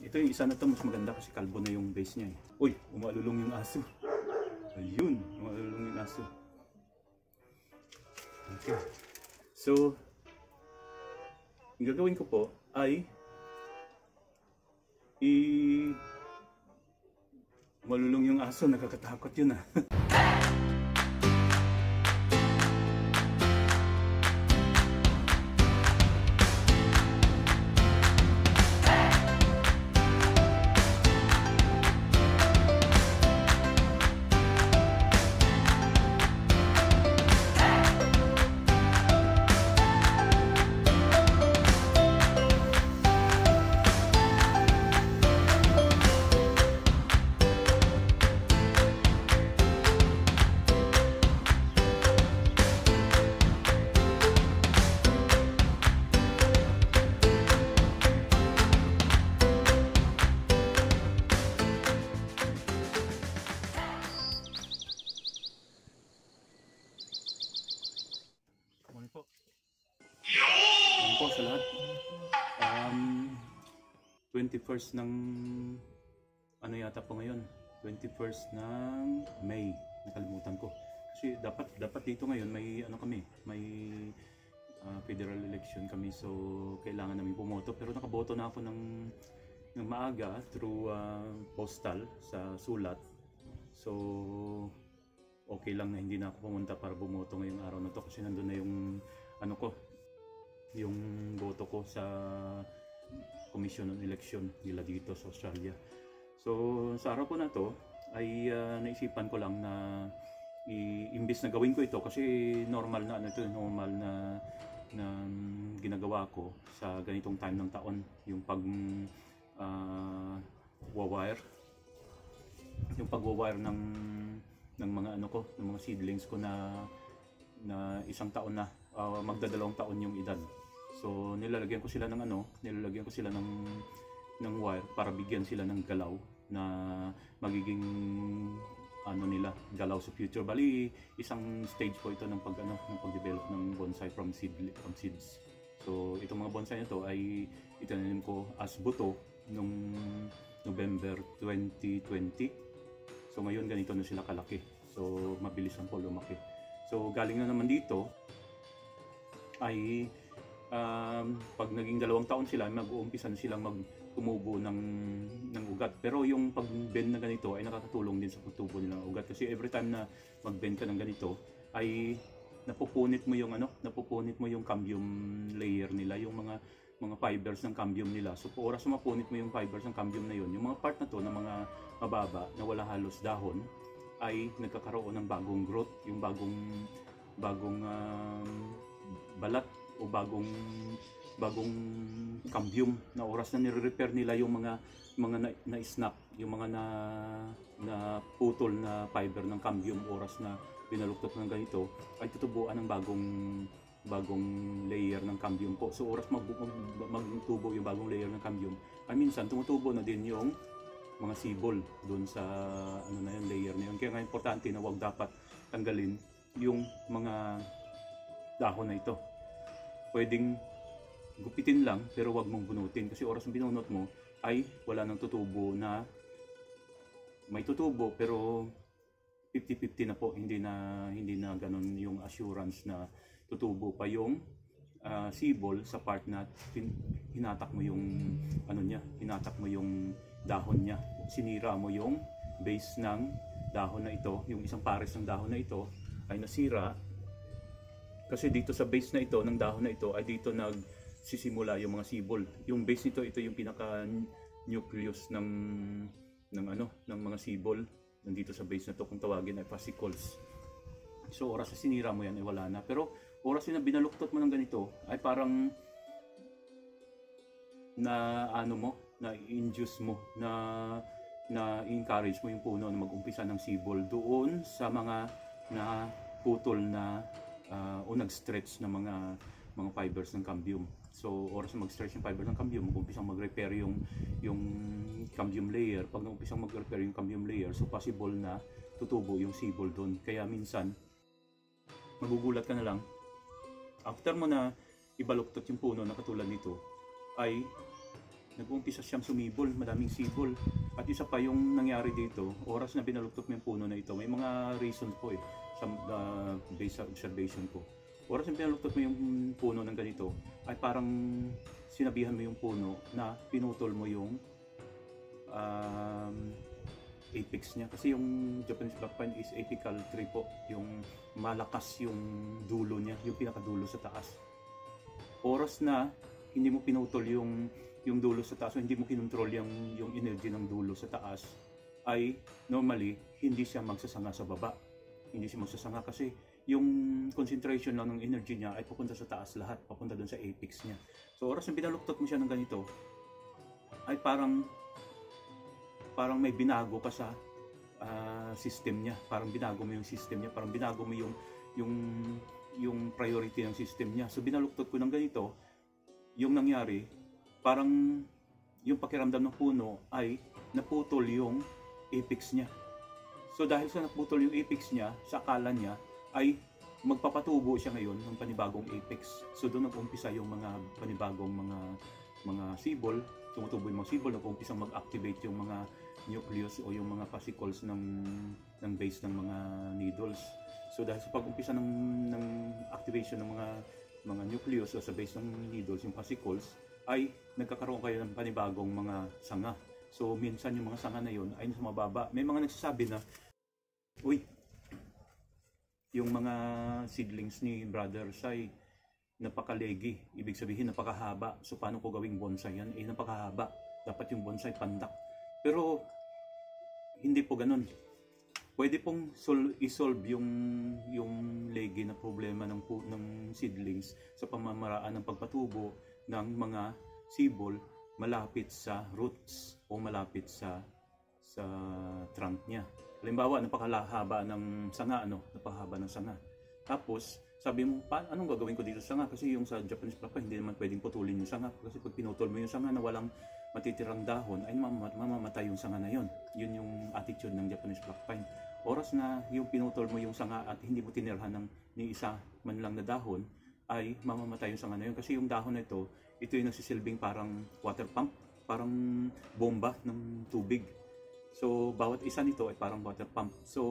Ito yung isa na to, mas maganda kasi kalbo na yung base niya eh. Uy, umalulong yung aso. Ayun, umalulong yung aso. Okay. So, yung gagawin ko po ay malulong yung aso, nakakatakot yun ah. Po sa lahat. 21st ng ano yata po ngayon? 21st ng May. Nakalimutan ko. Kasi dapat dito ngayon may ano kami, may federal election kami, so kailangan namin pumoto, pero nakaboto na ako ng maaga through postal sa sulat. So okay lang na hindi na ako pumunta para bumoto ngayong araw na to kasi nandun na yung ano ko, yung boto ko sa Commission on Election nila dito sa Australia. So sa araw ko na to ay naisipan ko lang na imbis na gawin ko ito kasi normal na ano ito, normal na ginagawa ko sa ganitong time ng taon, yung pag-wire ng mga ano ko, ng mga seedlings ko na isang taon na, magdadalawang taon yung edad. So nilalagyan ko sila ng ng wire para bigyan sila ng galaw na magiging ano nila, galaw sa future. Bali isang stage po ito ng pag-develop ng bonsai from seeds. So itong mga bonsai na to ay itinanim ko as buto nung November 2020. So ngayon ganito na sila kalaki. So mabilis lang po lumaki. So galing na naman dito ay pag naging 2 taon sila, mag-uumpisa na silang tumubo ng ugat. Pero yung pag-bend na ganito ay nakakatulong din sa pagtubo nila ng ugat. Kasi every time na mag-bend ka ng ganito ay napupunit mo yung cambium layer nila, yung mga fibers ng cambium nila. So po oras na mapunit mo yung fibers ng cambium na yun, yung mga part na to na mga mababa na wala halos dahon ay nagkakaroon ng bagong growth, yung bagong balat o bagong cambium na oras na nire-repair nila yung mga na-snap, yung mga na putol na fiber ng cambium, oras na binaluktot ng ganito ay tutubuan ng bagong layer ng cambium po. So oras magtubo yung bagong layer ng cambium ay minsan tumutubo na din yung mga sibol doon sa ano na yun, layer na yun. Kaya nga importante na wag dapat tanggalin yung mga dahon na ito. Pwedeng gupitin lang pero wag mong bunutin kasi oras ng binunot mo ay wala nang tutubo, na may tutubo pero 50-50 na po, hindi na ganun yung assurance na tutubo pa yung sibol sa part na hinatak mo yung ano niya, hinatak mo yung dahon niya, sinira mo yung base ng dahon na ito, yung isang pares ng dahon na ito ay nasira. Kasi dito sa base na ito, ng dahon na ito, ay dito nagsisimula yung mga sibol. Yung base nito, ito yung pinaka-nucleus ng mga sibol. Nandito sa base na to, kung tawagin ay fascicles. So oras na sinira mo yan, ay wala na. Pero oras na binaluktot mo ng ganito, ay parang na-induce mo, na-encourage mo yung puno na mag-umpisa ng sibol doon sa mga putol na o nag-stretch ng mga fibers ng cambium. So oras na mag-stretch yung fiber ng cambium, mag-umpisang mag-repair yung cambium layer. Pag nag-umpisang mag-repair yung cambium layer, so possible na tutubo yung sibol doon. Kaya minsan magugulat ka na lang after mo na ibaluktot yung puno na katulad nito, ay nag-uumpisa siyang sumibol, madaming sibol. At isa pa yung nangyari dito, oras na binaluktot mo yung puno na ito, may mga reason po sa based sa observation ko. Oras na binaluktot mo yung puno ng ganito, ay parang sinabihan mo yung puno na pinutol mo yung apex niya. Kasi yung Japanese black pine is apical tree po, yung malakas yung dulo niya, yung pinakadulo sa taas. Oras na hindi mo pinutol yung dulo sa taas, o hindi mo kinontrol yung energy ng dulo sa taas, ay normally hindi siya magsasanga sa baba. Hindi siya magsasanga kasi yung concentration lang ng energy niya ay pupunta sa taas lahat, papunta doon sa apex niya. So oras na binaluktot mo siya ng ganito, ay parang may binago ka sa system niya. Parang binago mo yung system niya, parang binago mo yung priority ng system niya. So binaluktot ko ng ganito, yung nangyari, parang yung pakiramdam ng puno ay naputol yung apex niya. So dahil sa naputol yung apex niya, sa akala niya ay magpapatubo siya ngayon ng panibagong apex. So doon nag-umpisa yung mga panibagong mga sibol, tumutubo yung mga sibol, nag-umpisa mag-activate yung mga nucleus o yung mga fascicles ng base ng mga needles. So dahil sa pag-umpisa ng activation ng mga nucleus o sa base ng needles, yung fascicles, ay nagkakaroon kayo ng panibagong mga sanga. So minsan yung mga sanga na yun ay nasa mababa. May mga nagsasabi na, uy, yung mga seedlings ni Brother Sai napakalegi, ibig sabihin napakahaba. So paano ko gawing bonsai yan? Napakahaba. Dapat yung bonsai pandak. Pero hindi po ganun. Pwede pong i-solve yung legi na problema ng seedlings sa pamamaraan ng pagpatubo ng mga sibol malapit sa roots o malapit sa trunk niya. Halimbawa, napakahaba ng sanga, napakahaba ng sanga. Tapos, sabi mo, anong gagawin ko dito sa sanga? Kasi yung sa Japanese black pine, hindi naman pwedeng putulin yung sanga. Kasi pag pinutol mo yung sanga na walang matitirang dahon, ay mamamatay yung sanga na yon. Yun yung attitude ng Japanese black pine. Oras na yung pinutol mo yung sanga at hindi mo tinirhan ni isa man lang na dahon, ay mamamatay yung sanga na yun. Kasi yung dahon na ito yung nagsisilbing parang water pump, parang bomba ng tubig. So, bawat isa nito ay parang water pump. So,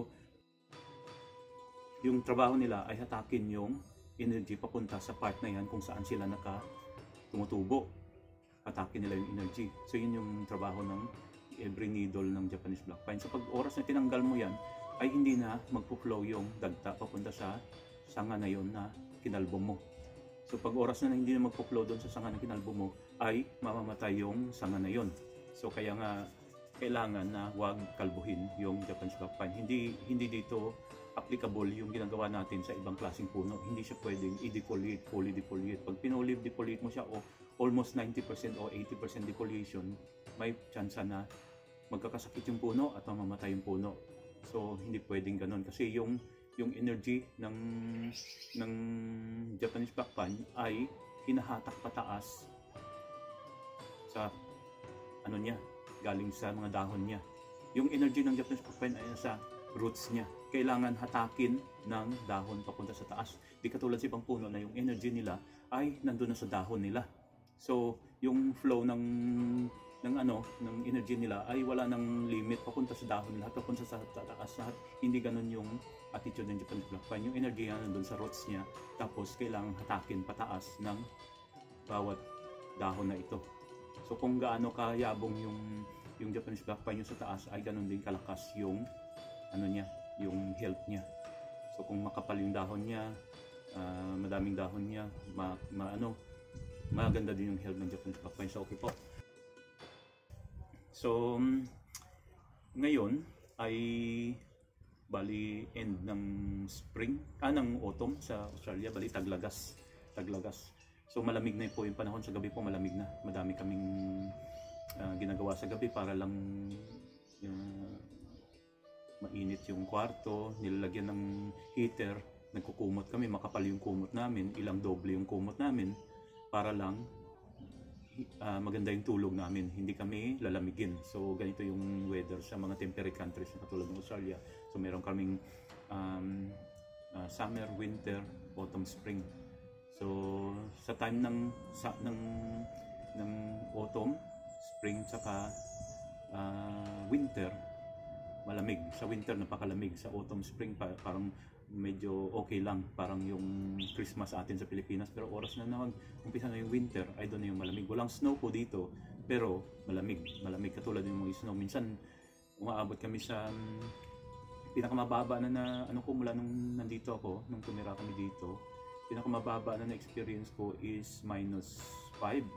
yung trabaho nila ay hatakin yung energy papunta sa part na yan kung saan sila tumutubo. Hatakin nila yung energy. So, yun yung trabaho ng every needle ng Japanese black pine. So, pag oras na tinanggal mo yan, ay hindi na magpo-flow yung dagta papunta sa sanga na yon na kinalbo mo. So pag oras na hindi na magpo-flow doon sa sanga na kinalbo mo, ay mamamatay yung sanga na yon. So kaya nga kailangan na wag kalbuhin yung Japanese black pine. Hindi dito applicable yung ginagawa natin sa ibang klaseng puno. Hindi siya pwedeng i-defoliate, fully defoliate. Pag defoliate mo siya o almost 90% o 80% defoliation, may chance na magkakasakit yung puno at mamamatay yung puno. So hindi pwedeng ganun kasi yung energy ng Japanese black pine ay hinahatak pataas sa niya, galing sa mga dahon niya. Yung energy ng Japanese black pine ay nasa roots niya. Kailangan hatakin ng dahon papunta sa taas. Di katulad sa ibang puno na yung energy nila ay nandun na sa dahon nila. So yung flow ng energy nila ay wala ng limit papunta sa dahon nila, papunta sa taas lahat. Hindi ganun yung attitude ng Japanese black pine. Yung energy yan nandun sa roots niya, tapos kailangan hatakin pataas ng bawat dahon na ito. So kung gaano kayabong yung Japanese black pine yung sa taas, ay ganun din kalakas yung yung health niya. So kung makapal yung dahon niya, madaming dahon niya, maganda din yung health ng Japanese black pine. So okay po. So ngayon ay bali end ng spring, ng autumn sa Australia, bali taglagas. So malamig na po yung panahon, sa gabi po malamig na. Madami kaming ginagawa sa gabi para lang mainit yung kwarto, nilalagyan ng heater, nagkukumot kami, makapal yung kumot namin, ilang doble yung kumot namin para lang maganda yung tulog namin, hindi kami lalamigin. So ganito yung weather sa mga temperate countries na katulad ng Australia. So meron kaming summer, winter, autumn, spring. So sa time ng autumn, spring tsaka winter, malamig. Sa winter napakalamig, sa autumn spring parang medyo okay lang, parang yung Christmas atin sa Pilipinas. Pero oras na umpisa na yung winter, ay doon na yung malamig. Walang snow po dito, pero malamig katulad yung mga snow. Minsan umaabot kami sa pinakamababa na ano ko mula nung nandito ako, nung tumira kami dito. Pinakamababa na experience ko is -5.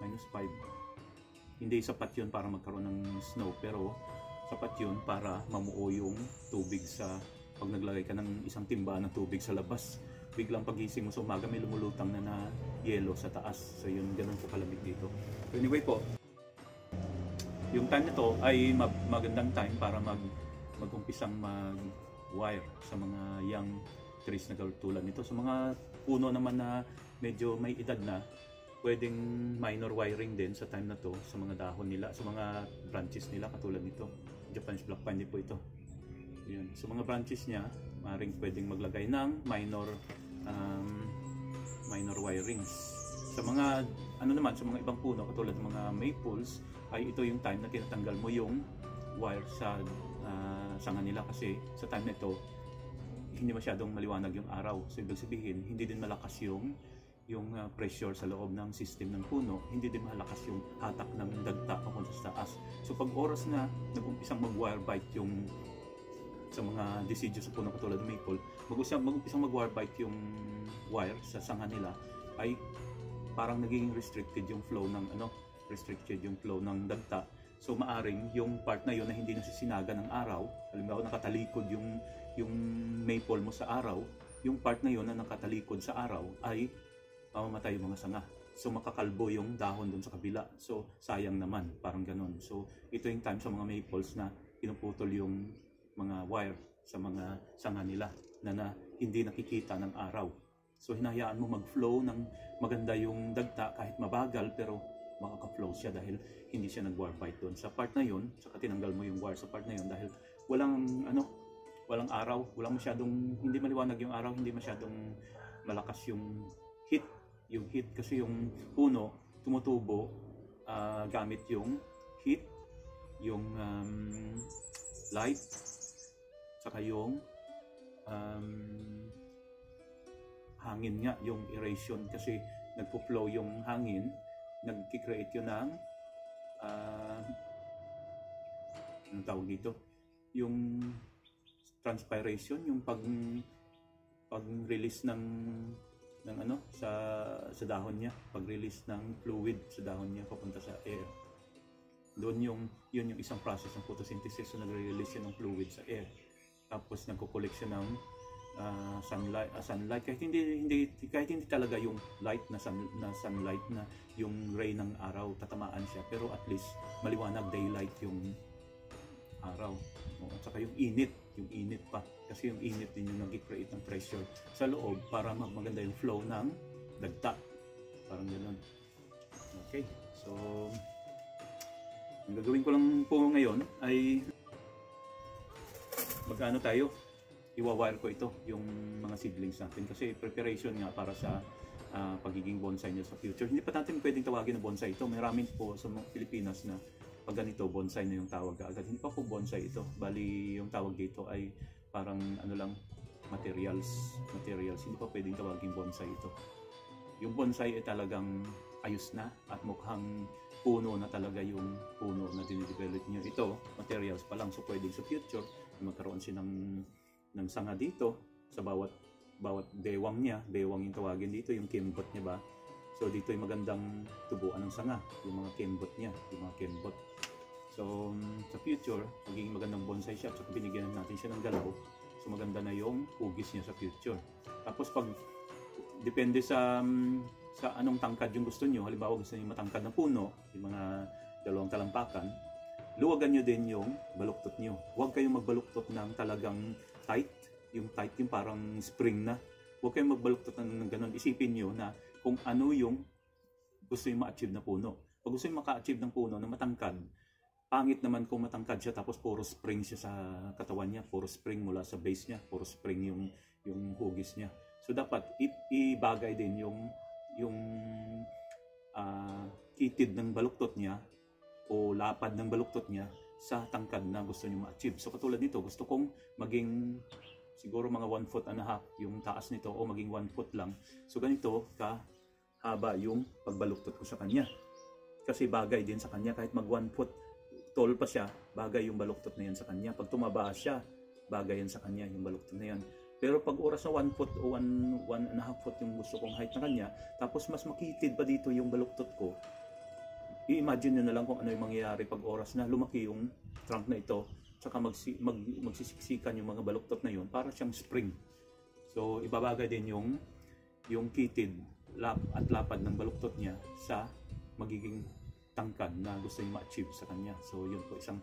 Hindi sapat yun para magkaroon ng snow, pero sapat yun para mamuo yung tubig pag naglagay ka ng isang timba ng tubig sa labas. Biglang pagising mo sa umaga may lumulutang na yelo sa taas. So yun, ganun po kalamig dito. So anyway po, yung time nito ay magandang time para mag-umpisang mag-wire sa mga young trees na tulad nito. Sa mga puno naman na medyo may edad na, pwedeng minor wiring din sa time na to sa mga dahon nila, sa mga branches nila katulad nito. Japanese black pine din po ito. Yun. Sa mga branches niya, maaaring pwedeng maglagay ng minor wirings. Sa mga sa mga ibang puno katulad ng mga maples, ay ito yung time na tinatanggal mo yung wire sa sanga nila, kasi sa time na ito hindi masyadong maliwanag yung araw. So ibig sabihin, hindi din malakas yung pressure sa loob ng system ng puno, hindi din malakas yung hatak ng dagta papunta sa taas. So pag oras na nag-umpisang mag-wire bite yung sa mga deciduous sa puno katulad ng maple, mag-umpisang mag-wire bite yung wire sa sanga nila, ay parang naging restricted yung flow ng dagta. So maaring yung part na yun na hindi nasisinaga ng araw, halimbawa nakatalikod yung maple mo sa araw, yung part na yun na nakatalikod sa araw ay mamamatay yung mga sanga. So makakalbo yung dahon dun sa kabila. So sayang naman, parang ganun. So ito yung time sa mga maples na pinuputol yung mga wire sa mga sanga nila na hindi nakikita ng araw. So hinahayaan mo mag-flow ng maganda yung dagta kahit mabagal, pero makaka-flow siya dahil hindi siya nag-wire bite doon. Sa part na yun, saka tinanggal mo yung wire sa part na yun dahil walang araw, hindi maliwanag yung araw, hindi masyadong malakas yung heat. Yung heat kasi yung puno tumutubo gamit yung heat, yung light, saka yung hangin nga, yung aeration, kasi nagpo-flow yung hangin, nag-create yun ng anong tawag dito, yung transpiration, yung pag-release ng sa dahon niya, pag-release ng fluid sa dahon niya papunta sa air. Doon yun yung isang process ng photosynthesis, so nagre-release siya ng fluid sa air. Tapos nagko-collect siya ng sunlight kahit hindi talaga yung light na sunlight na yung ray ng araw tatamaan siya, pero at least maliwanag, daylight yung araw. At saka yung init pa, kasi yung init din yung nag-create ng pressure sa loob para maganda yung flow ng dagta, parang ganoon. Okay, so ang gagawin ko lang po ngayon ay magano tayo, iwa-wire ko ito yung mga seedlings natin, kasi preparation nga para sa pagiging bonsai niya sa future. Hindi pa natin pwedeng tawagin na bonsai ito. Maraming po sa Pilipinas na pag ganito bonsai na yung tawag agad. Hindi pa po bonsai ito. Bali yung tawag dito ay parang materials. Hindi pa pwedeng tawagin bonsai ito. Yung bonsai ay talagang ayos na at mukhang puno na talaga yung puno na dinidevelop niyo. Ito, materials pa lang. So pwedeng sa future magkaroon siya ng sanga dito sa bawat bewang niya. Bewang yung tawagin dito, yung kembot niya ba. So dito ay magandang tubuan ng sanga, yung mga kembot niya, yung mga kembot. So sa future, magiging magandang bonsai siya. So binigyan natin siya ng galaw, so maganda na yung hugis niya sa future. Tapos pag depende sa anong tangkad yung gusto niyo, halimbawa gusto niyo matangkad na puno, yung mga 2 talampakan, luwagan niyo din yung baluktot niyo. Huwag kayong magbaluktot ng talagang tight, yung parang spring na. Huwag kayong magbaluktot ng ganun. Isipin niyo na kung ano yung gusto niyo ma-achieve na puno. Pag gusto niyo maka-achieve ng puno na matangkad, pangit naman kung matangkad siya tapos puro spring siya sa katawan niya, puro spring mula sa base niya, puro spring yung hugis niya. So dapat ibagay din yung kitid ng baluktot niya o lapad ng baluktot niya sa tangkad na gusto niyo ma-achieve. So katulad nito, gusto kong maging siguro mga 1.5 foot yung taas nito o maging 1 foot lang. So ganito kahaba yung pagbaluktot ko sa kanya. Kasi bagay din sa kanya kahit mag 1 foot tall pa siya, bagay yung baluktot na yan sa kanya. Pag tumaba siya, bagay yan sa kanya yung baluktot na yan. Pero pag oras na 1 foot o 1.5 foot yung gusto kong height na kanya, tapos mas makitid pa dito yung baluktot ko, i-imagine nyo na lang kung ano yung mangyayari pag oras na lumaki yung trunk na ito, tsaka magsisiksikan yung mga baluktot na yun para siyang spring. So ibabagay din yung kitid at lapad ng baluktot niya sa magiging tangkad na gusto niyo ma-achieve sa kanya. So yun po isang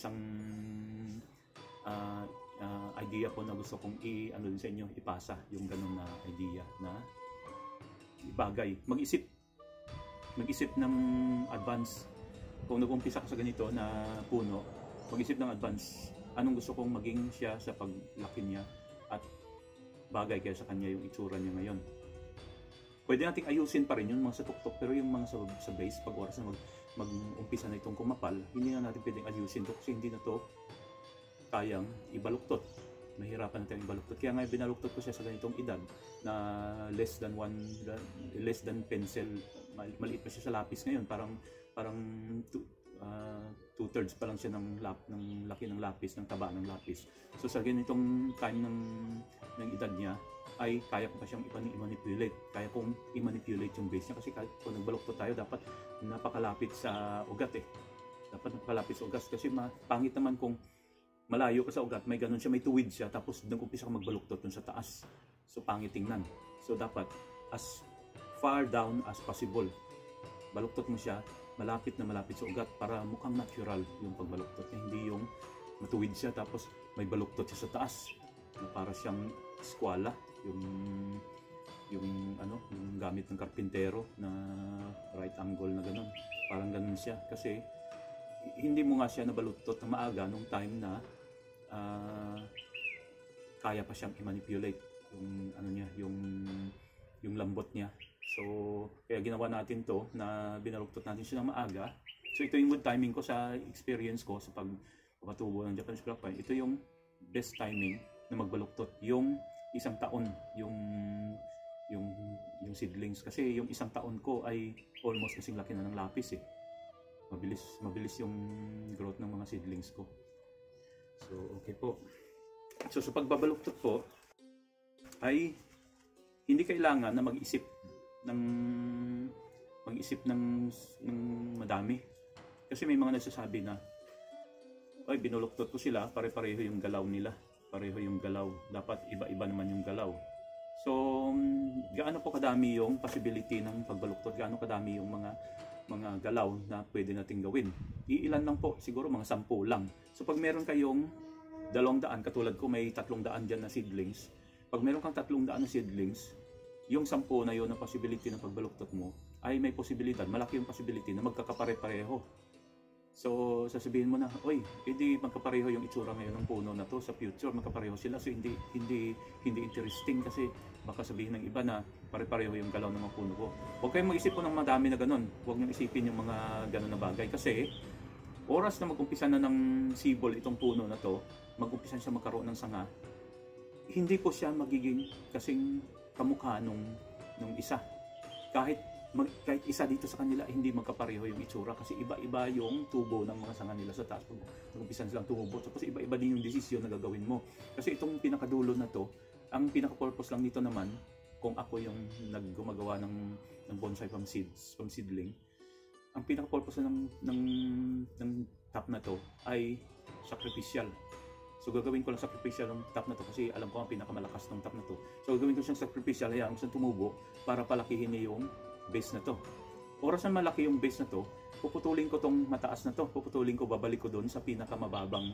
idea po na gusto kong din sa inyo, ipasa yung ganun na idea na ibagay. Mag-isip ng advance. Kung nag-umpisa ko sa ganito na puno, mag-isip ng advance. Anong gusto kong maging siya sa paglaki niya at bagay kaya sa kanya yung itsura niya ngayon. Pwede nating ayusin pa rin yung mga sa tuktok, pero yung mga sa base, pag oras na mag-umpisa na itong kumapal, hindi na natin pwedeng ayusin to kasi hindi na to kayang ibaluktot. Mahirapan natin ibaluktot. Kaya nga binaluktot ko siya sa ganitong edad na less than pencil. Maliit pa siya sa lapis ngayon. Parang 2/3 pa lang siya ng laki ng lapis, ng taba ng lapis. So sa ganitong time ng edad niya, ay kaya ko pa siyang i-manipulate. Kaya kong i-manipulate yung base niya kasi kahit kung nagbaluktot tayo, dapat napakalapit sa ugat eh. Dapat napakalapit sa ugat kasi pangit naman kung malayo ka sa ugat, may ganun siya, may tuwid siya, tapos nag-umpisa ka magbaluktot dun sa taas. So pangit tingnan. So dapat as far down as possible. Baluktot mo siya, malapit na malapit sa ugat para mukhang natural yung pagbaluktot niya. Hindi yung matuwid siya tapos may baluktot siya sa taas. Para siyang eskwala, yung gamit ng karpintero na right angle na ganun. Parang ganun siya kasi hindi mo nga siya nabaluktot na maaga nung time na kaya pa siyang i-manipulate yung lambot niya. So kaya ginawa natin to na binaluktot natin siya ng maaga. So ito yung good timing ko sa experience ko sa pagpapatubo ng Japanese craft pine. Ito yung best timing na magbaluktot yung isang taon yung seedlings kasi yung isang taon ko ay almost kasing laki na ng lapis eh. Mabilis yung growth ng mga seedlings ko. So okay po. So sa pagbabaluktot po ay hindi kailangan na mag-isip ng madami. Kasi may mga nagsasabi na ay binuluktot ko sila, pare-pareho yung galaw nila. Pareho yung galaw. Dapat iba-iba naman yung galaw. So gaano po kadami yung possibility ng pagbaluktot? Gaano kadami yung mga galaw na pwede nating gawin? Iilan lang po, siguro mga 10 lang. So pag meron kayong 200, katulad ko may 300 dyan na seedlings. Pag meron kang 300 na seedlings, yung 10 na yun na possibility ng pagbaluktot mo ay may posibilidad, malaki yung possibility na magkakapare-pareho. So sasabihin mo na, oy, hindi magkapareho yung itsura ngayon ng puno na to sa future, magkapareho sila. So hindi interesting kasi baka sabihin ng iba na pare-pareho yung galaw ng mga puno ko. Huwag kayong mag-isip po ng madami na ganun. Huwag niyong isipin yung mga ganun na bagay kasi oras na mag-umpisa na ng sibol itong puno na to, mag-umpisa siya magkaroon ng sanga, hindi po siya magiging kasing kamukha nung isa. Kahit isa dito sa kanila, hindi magkapareho yung itsura kasi iba-iba yung tubo ng mga sanga nila sa taas. Pag nag-umpisa silang tumubo, tapos iba-iba din yung desisyon na gagawin mo. Kasi itong pinakadulo na to, ang pinaka-purpose lang nito naman, kung ako yung naggumagawa ng bonsai from seedling, ang pinaka-purpose ng top na to ay sacrificial. So gagawin ko lang sacrificial ng top na to kasi alam ko ang pinakamalakas ng top na to. So gagawin ko siyang sacrificial, hayaan ko siyang tumubo para palakihin niya yung base na to. Oras na malaki yung base na to, puputulin ko tong mataas na to, babalik ko doon sa pinakamababang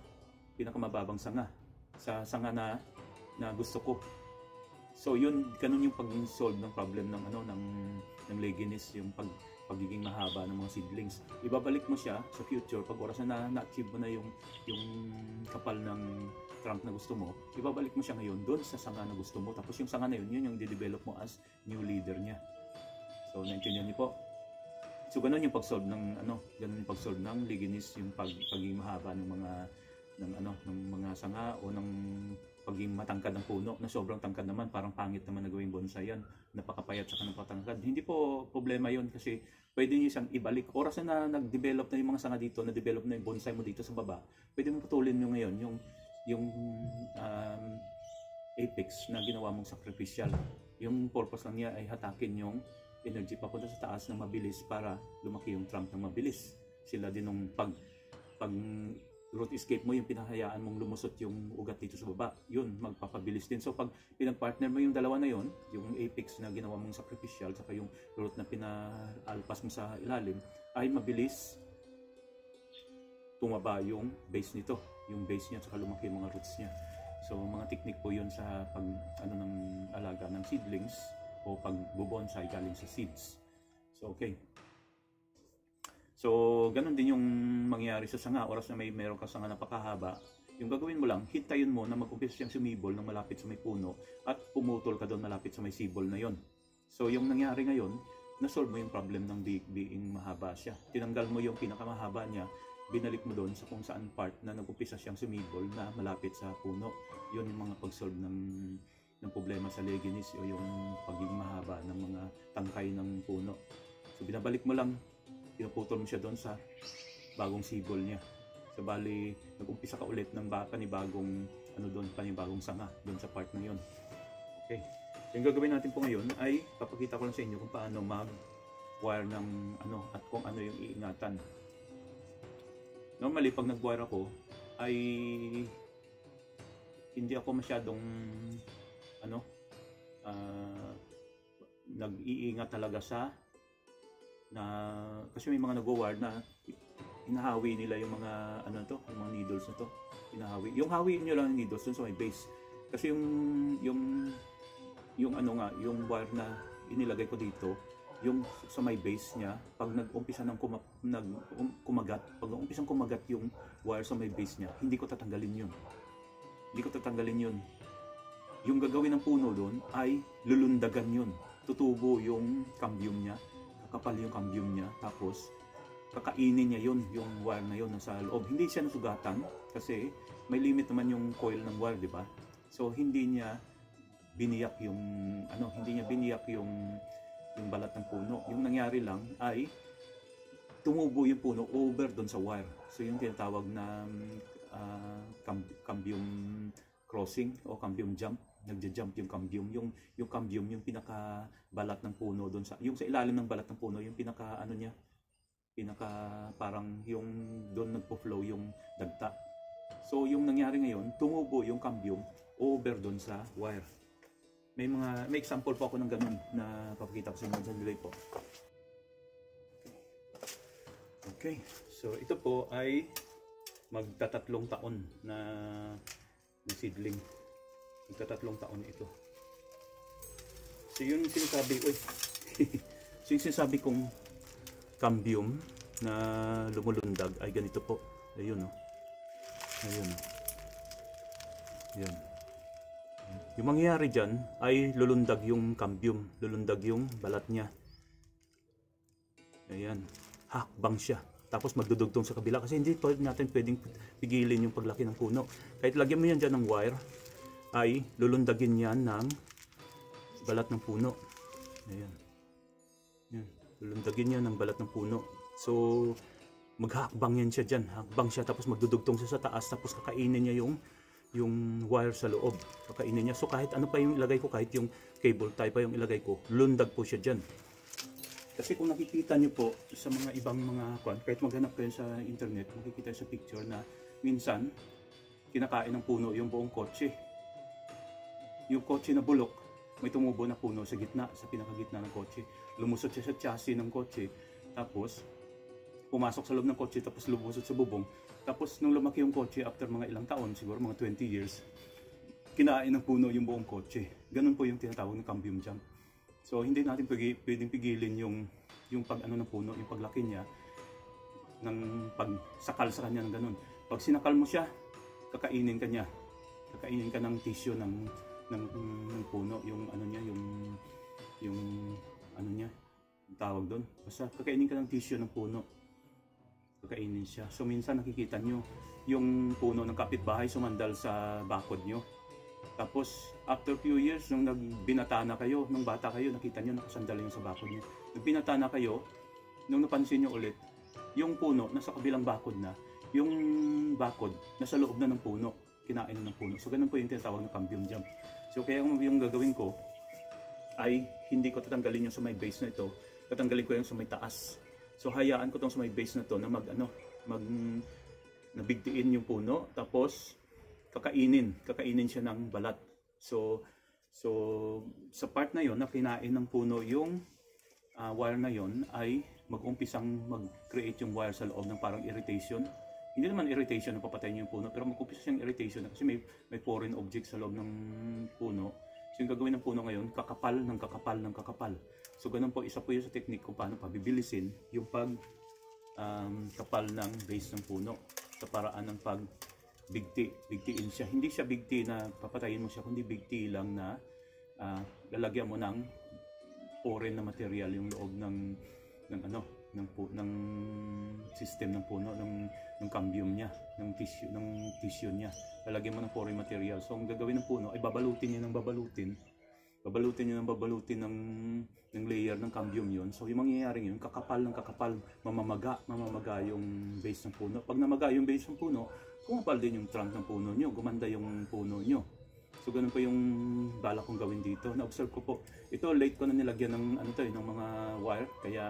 sanga. Sa sanga na gusto ko. So yun, ganun yung pag-solve ng problem ng legginess, yung pagiging mahaba ng mga seedlings. Ibabalik mo siya sa future pag oras na na-achieve mo na yung kapal ng trunk na gusto mo, ibabalik mo siya ngayon doon sa sanga na gusto mo. Tapos yung sanga na yun yung de-develop mo as new leader niya. So naintindihan niyo po. So ganun yung pag-solve ng ganun yung pag-solve ng liginis, yung pagiging mahaba ng mga sanga o ng pagiging matangkad ng puno na sobrang tangkad naman, parang pangit naman na gawing bonsai yan, napakapayat sa napakatangkad. Hindi po problema yon kasi pwede niyo siyang ibalik. Oras na nag-develop na yung mga sanga dito, na-develop na yung bonsai mo dito sa baba, pwede mo putulin nyo ngayon yung apex na ginawa mong sacrificial. Yung purpose lang niya ay hatakin yung energy papunta sa taas na mabilis para lumaki yung trunk ng mabilis. Sila din nung pag root escape mo, yung pinahayaan mong lumusot yung ugat dito sa baba, yun magpapabilis din. So pag pinag-partner mo yung dalawa na yun, yung apex na ginawa mong sacrificial saka yung root na pinaalpas mo sa ilalim, ay mabilis tumaba yung base nito, yung base niya, saka lumaki yung mga roots niya. So mga technique po yun sa pag ng alaga ng seedlings o pag-bonsai galing sa seeds. So okay. So ganun din yung mangyayari sa sanga. Oras na meron ka sanga napakahaba, yung gagawin mo lang, hintayin mo na mag-umpisa siyang sumibol ng malapit sa may puno at pumutol ka doon malapit sa may sibol na yon. So yung nangyari ngayon, na-solve mo yung problem ng being mahaba siya. Tinanggal mo yung pinakamahaba niya, binalik mo doon sa kung saan part na nag-umpisa siyang sumibol na malapit sa puno. Yun yung mga pag-solve ng problema sa legumes o yung pagiging mahaba ng mga tangkay ng puno. So binabalik mo lang, pinuputol mo siya doon sa bagong sibol niya. So bali, nag-umpisa ka ulit ng panibagong panibagong sanga doon sa part na yun. Okay. Yung gagawin natin po ngayon ay papakita ko lang sa inyo kung paano mag-wire ng at kung ano yung iingatan. Normally pag nag-wire ako ay hindi ako masyadong nag-iingat talaga kasi may mga nag-wire na hinahawi nila yung mga yung mga needles na to. Hinahawi. Yung hawiin nyo lang yung needles dun sa may base. Kasi yung wire na inilagay ko dito, yung sa may base niya, pag nag-umpisa ng kumagat yung wire sa may base niya, hindi ko tatanggalin yun. Yung gagawin ng puno doon ay lulundagan yun. Tutubo yung cambium niya, kakapal yung cambium niya, tapos kakainin niya yun, yung wire na yun nasa loob. Hindi siya nasugatan kasi may limit naman yung coil ng wire, di ba? So hindi niya biniyak yung balat ng puno. Yung nangyari lang ay tumubo yung puno over doon sa wire. So yung tinatawag na cambium crossing o cambium jump. Nagja-jump yung cambium. Yung cambium yung pinaka balat ng puno doon sa ilalim ng balat ng puno, yung pinaka parang yung doon nagpo-flow yung dagta. So yung nangyari ngayon, tumubo yung cambium over doon sa wire. May example po ako ng ganun na papakita ko sa inyo sa po. Okay, so ito po ay magtatatlong taon na seedling. Magtatatlong taon ito. So yung sinasabi kong cambium na lumulundag ay ganito po. Ayun oh. Ayun. Ayun. Yung mangyayari dyan ay lulundag yung cambium, lulundag yung balat niya. Ayan, hakbang siya. Tapos magdudugtong sa kabila kasi hindi natin pwedeng pigilin yung paglaki ng puno. Kahit lagyan mo yan dyan ng wire, ay lulundagin yan ng balat ng puno. Ayan. Ayan. Lulundagin yan ng balat ng puno. So, maghakbang yan siya dyan. Hakbang siya tapos magdudugtong siya sa taas tapos kakainin niya yung wire sa loob, kakainin niya. So kahit ano pa yung ilagay ko, kahit yung cable tie pa yung ilagay ko, lundag po siya dyan. Kasi kung nakikita niyo po sa mga ibang kahit maghanap kayo sa internet, makikita sa picture na minsan kinakain ng puno yung buong kotse. Yung kotse na bulok, may tumubo na puno sa gitna, sa pinakagitna ng kotse. Lumusot siya sa chassis ng kotse, tapos pumasok sa loob ng kotse, tapos lumusot sa bubong. Tapos nung lumaki yung kotse after mga ilang taon, siguro mga 20 years, kinain ng puno yung buong kotse. Ganun po yung tinatawag ng cambium jump. So hindi natin pwedeng pigilin yung pag ng puno, yung paglaki niya, ng pagsakal sa kanya ng ganun. Pag sinakal mo siya, kakainin ka niya. Kakainin ka ng tissue ng puno, yung ang tawag doon. Basta kakainin ka ng tissue ng puno. Kakainin siya. So minsan nakikita nyo yung puno ng kapitbahay sumandal sa bakod nyo. Tapos after few years, nung nagbinata na kayo, nung bata kayo, nakita nyo nakasandal yun sa bakod nyo. Nung binata na kayo, nung napansin nyo ulit, yung puno nasa kabilang bakod na, yung bakod nasa loob na ng puno, kinain na ng puno. So ganun po yung tinatawag na cambium jam. So kaya yung gagawin ko ay hindi ko tatanggalin yung sa may base na ito, tatanggalin ko yung sa may taas. So hayaan ko tong sa may base na to na nabigtiin yung puno, tapos kakainin siya ng balat. So sa part na yon na kinain ng puno yung wire na yon, ay mag-umpisang mag-create yung wire sa loob ng parang irritation. Hindi naman irritation na papatayin yung puno, pero mag-umpisa siyang irritation kasi may foreign object sa loob ng puno. So yung gagawin ng puno ngayon, kakapal ng kakapal ng kakapal. So ganun po, isa po yun sa technique kung paano pabibilisin yung kapal ng base ng puno sa paraan ng bigtiin siya. Hindi siya bigti na papatayin mo siya, kundi bigti lang na lalagyan mo ng foreign na material yung loob ng system ng puno, ng cambium niya, ng tissue niya. Lalagyan mo ng foreign material. So ang gagawin ng puno ay babalutin niya ng babalutin ng layer ng cambium yun. So yung mangyayari yun, kakapal ng kakapal, mamamaga yung base ng puno. Pag namaga yung base ng puno, kumapal din yung trunk ng puno nyo, gumanda yung puno nyo. So ganun po yung balak kong gawin dito. Na-observe ko po, ito late ko na nilagyan ng ng mga wire, kaya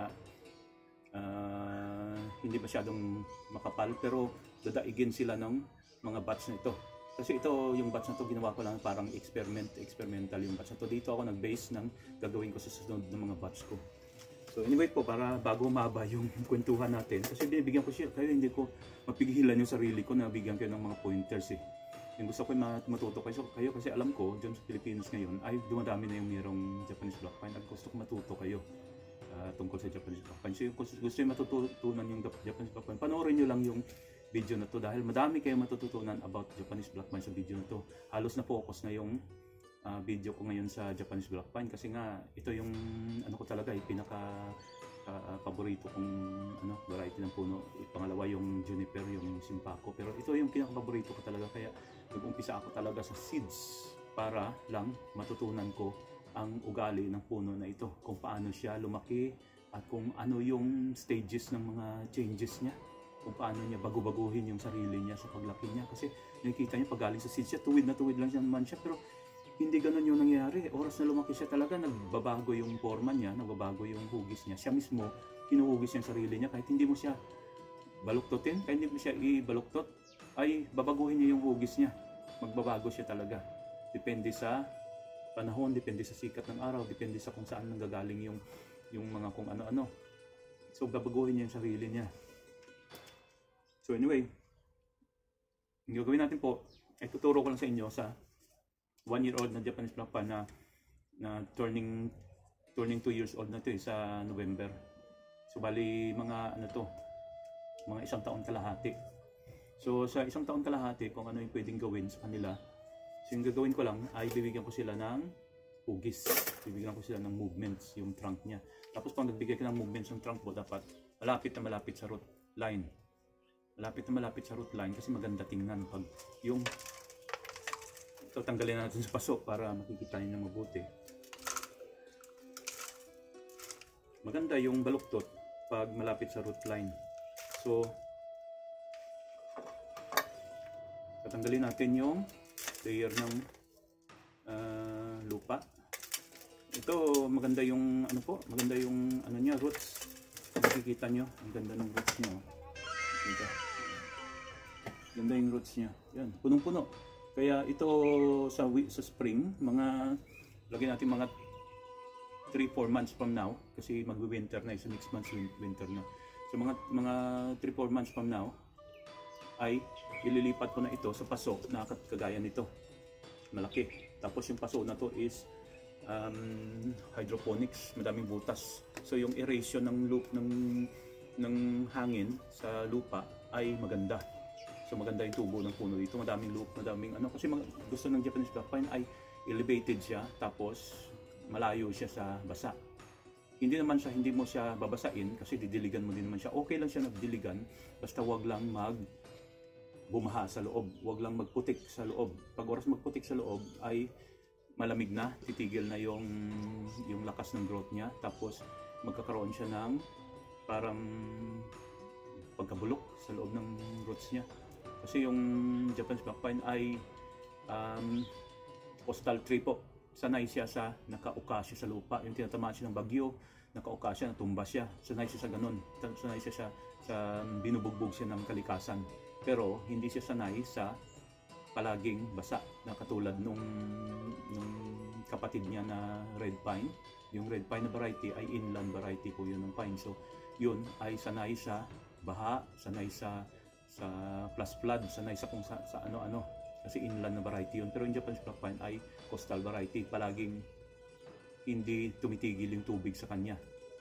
hindi masyadong makapal, pero dadaigin sila ng mga batch na ito. Kasi ito, yung batch na to ginawa ko lang parang experimental yung batch na to. Dito ako nag-base ng gagawin ko sa susunod ng mga batch ko. So anyway po, para bago umaba yung kwentuhan natin, kasi binibigyan ko siya, kaya hindi ko mapigilan yung sarili ko na bigyan kayo ng mga pointers eh. Yung gusto ko matuto kayo kasi alam ko, dyan sa Pilipinas ngayon, ay dumadami na yung mayroong Japanese black pine at gusto ko matuto kayo tungkol sa Japanese black pine. So yung gusto nyo matutunan yung Japanese black pine, panoorin nyo lang yung video na to dahil madami kayong matututunan about Japanese black pine sa video na to. Halos na focus na yung video ko ngayon sa Japanese black pine kasi nga ito yung ko talaga pinaka paborito kong variety ng puno. Pangalawa yung juniper, yung simpako, pero ito yung pinaka paborito ko talaga, kaya nag-umpisa ako talaga sa seeds para lang matutunan ko ang ugali ng puno na ito, kung paano siya lumaki at kung ano yung stages ng mga changes niya, kung paano niya bago-baguhin yung sarili niya sa paglaki niya. Kasi nakikita niyo pag galing sa seeds siya, tuwid na tuwid lang siya naman siya, pero hindi ganun yung nangyayari. Oras na lumaki siya talaga, nagbabago yung forma niya, nagbabago yung hugis niya. Siya mismo, kinuhugis niya yung sarili niya. Kahit hindi mo siya baluktotin, kahit hindi mo siya ibaluktot, ay babaguhin niya yung hugis niya. Magbabago siya talaga. Depende sa panahon, depende sa sikat ng araw, depende sa kung saan nanggagaling yung mga kung ano-ano. So, babaguhin niya yung sarili niya. So, anyway, yung gagawin natin po, ay tuturo ko lang sa inyo sa 1-year-old na Japanese black pine na turning 2 years old na ito sa November. So bali mga mga 1 taon kalahati. So sa 1 taon kalahati, kung ano yung pwedeng gawin sa kanila, so yung gagawin ko lang ay bibigyan ko sila ng hugis, bibigyan ko sila ng movements yung trunk niya. Tapos pag nagbigay ka ng movements yung trunk mo, dapat malapit na malapit sa root line. Malapit na malapit sa root line kasi maganda tingnan pag yung ito, tanggalin natin sa paso para makikita niyo na mabuti. Maganda yung baluktot pag malapit sa root line. So, tatanggalin natin yung layer ng lupa. Ito, maganda yung maganda yung niya, roots. Makikita niyo, ang ganda ng roots niya. Ganda yung roots niya. Yan, punong-puno. Kaya ito sa spring, lagyan natin mga 3-4 months from now, kasi magwi-winter na, so next month winter na. So mga 3-4 months from now, ay ililipat ko na ito sa paso na kagaya nito. Malaki. Tapos yung paso na to is hydroponics, madaming butas. So yung aeration ng hangin sa lupa ay maganda. So maganda yung tubo ng puno dito, madaming kasi gusto ng Japanese black pine ay elevated siya, tapos malayo siya sa basa. hindi mo siya babasain kasi didiligan mo din naman siya. Okay lang siya nagdiligan, basta wag lang bumaha sa loob, wag lang magputik sa loob. Pag oras magputik sa loob ay malamig na, titigil na yung lakas ng growth niya, tapos magkakaroon siya ng parang pagkabulok sa loob ng roots niya. Kasi yung Japanese black pine ay coastal tree po. Sanay siya sa nakauka siya sa lupa. Yung tinatamaan siya ng bagyo, nakauka siya, natumba siya. Sanay siya sa ganun. Sanay siya sa binubugbog siya ng kalikasan. Pero hindi siya sanay sa palaging basa na katulad nung kapatid niya na red pine. Yung red pine na variety ay inland variety po yun ng pine. So yun ay sanay sa baha, sanay sa plus flood, sanay sa kung sa ano-ano. Kasi inland na variety yun. Pero yung Japanese black pine ay coastal variety. Palaging hindi tumitigil yung tubig sa kanya.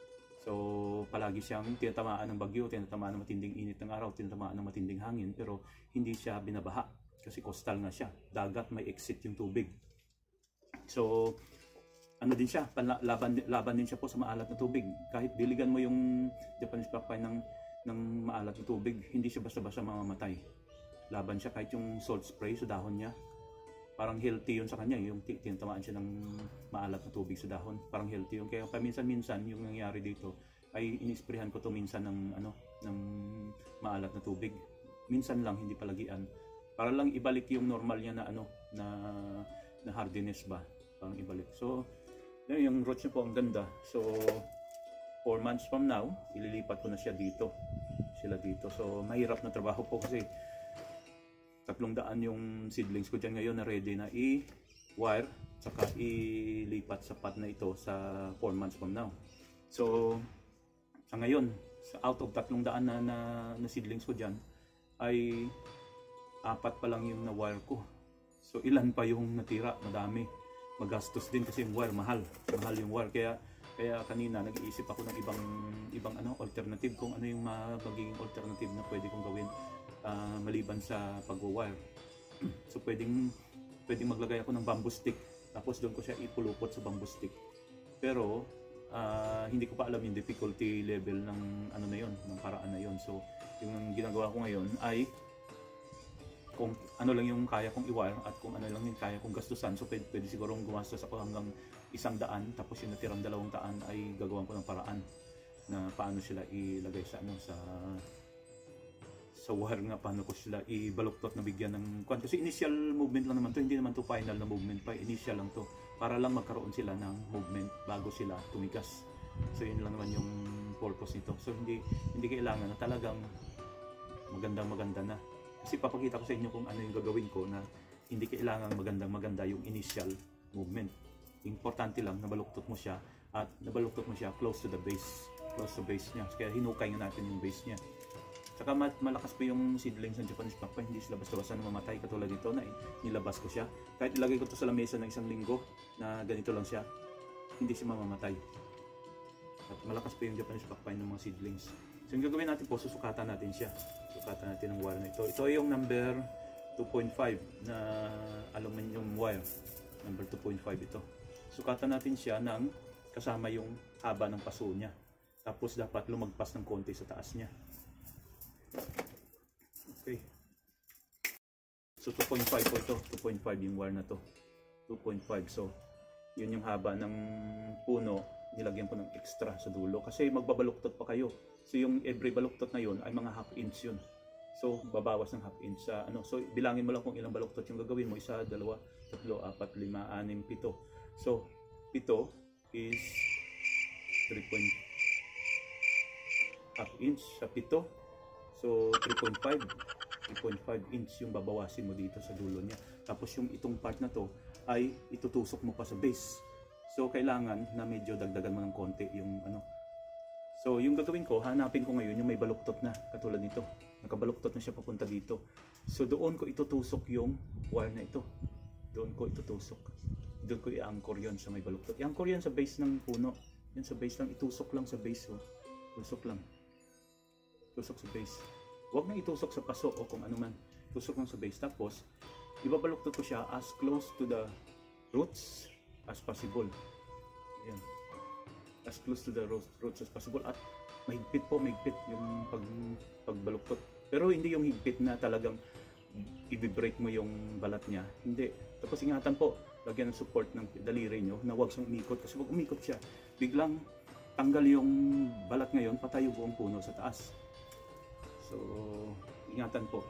So palagi siyang tinatamaan ng bagyo, tinatamaan ng matinding init ng araw, tinatamaan ng matinding hangin, pero hindi siya binabaha kasi coastal nga siya. Dagat, may exit yung tubig. So ano din siya, laban din siya po sa maalat na tubig. Kahit diligan mo yung Japanese black pine ng maalat na tubig, hindi siya basta-basta mamamatay. Laban siya kahit yung salt spray sa dahon niya. Parang healthy yun sa kanya, yung tinatamaan siya ng maalat na tubig sa dahon. Parang healthy yun. Kaya paminsan-minsan yung nangyayari dito ay inisprehan ko to minsan ng maalat na tubig. Minsan lang, hindi palagian. Para lang ibalik yung normal niya na hardiness ba. Parang ibalik. So, yung roots niya po ang ganda. So, 4 months from now, ililipat ko na siya dito. Sila dito. So, mahirap na trabaho po kasi 300 yung seedlings ko dyan ngayon na ready na i-wire saka ilipat sa pot na ito sa 4 months from now. So sa ngayon, out of 300 na seedlings ko dyan ay 4 pa lang yung na-wire ko. So ilan pa yung natira? Madami. Magastos din kasi yung wire, mahal yung wire. Kaya kanina nag-iisip ako ng ibang alternative, kung ano yung magiging alternative na pwede kong gawin maliban sa pag-wire. So pwedeng maglagay ako ng bamboo stick, tapos doon ko siya ipulupot sa bamboo stick. Pero hindi ko pa alam yung difficulty level ng ng paraan na yon. So yung ginagawa ko ngayon ay kung ano lang yung kaya kong i-wire at kung ano lang yung kaya kong gastusan. So pwede siguro gumastos ako hanggang 100, tapos yung natirang 200 ay gagawan ko ng paraan na paano sila ilagay sa wire nga, paano ko sila ibaluktot na bigyan ng kwan. Kasi initial movement lang naman to, hindi naman to final na movement pa, initial lang to, para lang magkaroon sila ng movement bago sila tumigas. So yun lang naman yung purpose nito. So hindi kailangan na talagang maganda na, kasi papakita ko sa inyo kung ano yung gagawin ko na hindi kailangan maganda yung initial movement. Importante lang nabaluktot mo siya, at nabaluktot mo siya close to base niya. Kaya hinukay nga natin yung base niya. Saka malakas pa yung seedlings ng Japanese black pine, hindi sila basta-basta namamatay katulad dito na nilabas ko siya. Kahit ilagay ko to sa lamesa ng 1 linggo na ganito lang siya, hindi siya mamamatay. At malakas pa yung Japanese black pine ng mga seedlings. So yung gagawin natin po, susukatan natin siya. Sukatan natin ang wire na ito. Ito yung number 2.5 na aluminum wire. Number 2.5 ito. Sukatan natin siya ng kasama yung haba ng paso niya. Tapos dapat lumagpas ng konti sa taas niya. Okay. So 2.5 po ito. 2.5 yung wire na to. 2.5. So yun yung haba ng puno. Nilagyan ko ng extra sa dulo kasi magbabaluktot pa kayo. So yung every baluktot na yun ay mga half inch yun. So babawas ng half inch sa So bilangin mo lang kung ilang baluktot yung gagawin mo. 1, 2, 3, 4, 5, 6, 7. So 7 is 3.5 inch sa 7. So 3.5 inch yung babawasin mo dito sa dulo niya. Tapos yung itong part na to ay itutusok mo pa sa base. So kailangan na medyo dagdagan mo ng konti yung So yung gagawin ko, hanapin ko ngayon yung may baluktot na katulad nito. Nakabaluktot na siya papunta dito. So doon ko itutusok yung wire na ito. Doon ko itutusok. Doon ko i-anchor yon sa may baluktot. I-anchor yan sa base ng puno. Yan sa base lang, itusok lang sa base. Tusok lang. Tusok sa base. Huwag na itusok sa paso o kung ano man. Tusok lang sa base. Tapos, ibabaluktot ko siya as close to the roots as possible. Ayan. as close to the roots as possible, at mahigpit yung pagbaluktot. Pero hindi yung higpit na talagang i-break mo yung balat niya, hindi. Tapos ingatan po, lagyan ng support ng daliri nyo na huwag siyang umikot, kasi huwag umikot siya, biglang tanggal yung balat ngayon, patay yung buong puno sa taas. So ingatan po.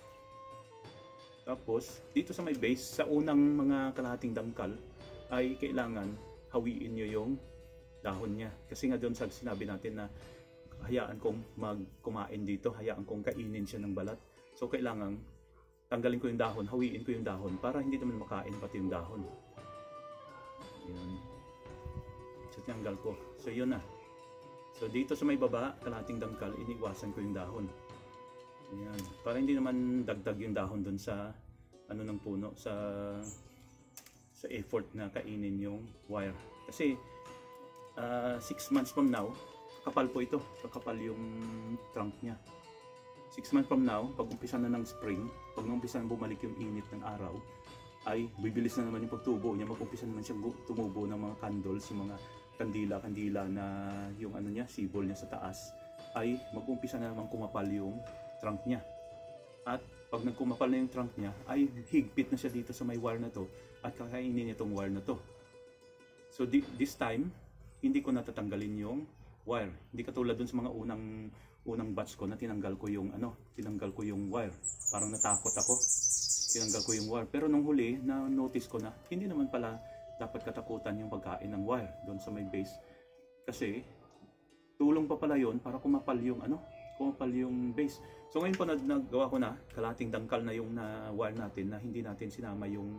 Tapos dito sa may base, sa unang mga kalahating dangkal ay kailangan hawiin nyo yung dahon niya, kasi nga doon sa sinabi natin na hayaan kong kumain dito, hayaan kong kainin siya ng balat. So kailangan tanggalin ko yung dahon, hawiin ko yung dahon para hindi naman makain pati yung dahon. Yun. So tinanggal ko. So yun na. So dito sa may baba, kalahating dangkal, iniwasan ko yung dahon. Ayan. Para hindi naman dagdag yung dahon dun sa ano ng puno, sa effort na kainin yung wire. Kasi 6 months from now, kakapal po ito. Kakapal yung trunk niya. 6 months from now, pag umpisa na ng spring, pag umpisa na bumalik yung init ng araw, ay bibilis na naman yung pagtubo niya. Mag-umpisa naman siyang tumubo ng mga candles, yung mga kandila na yung ano niya, sibol niya sa taas, ay mag-umpisa na naman kumapal yung trunk niya. At pag nagkumapal na yung trunk niya, ay higpit na siya dito sa may wire na to at kakainin niya itong wire na to. So this time, hindi ko natatanggalin yung wire. Hindi katulad dun sa mga unang batch ko na tinanggal ko yung wire. Parang natakot ako. Tinanggal ko yung wire. Pero nung huli, na notice ko na hindi naman pala dapat katakutan yung pagkain ng wire doon sa may base. Kasi tulong pa pala yon para kumapal yung base. So ngayon po nagawa ko na, kalahating dangkal na yung wire natin na hindi natin sinama yung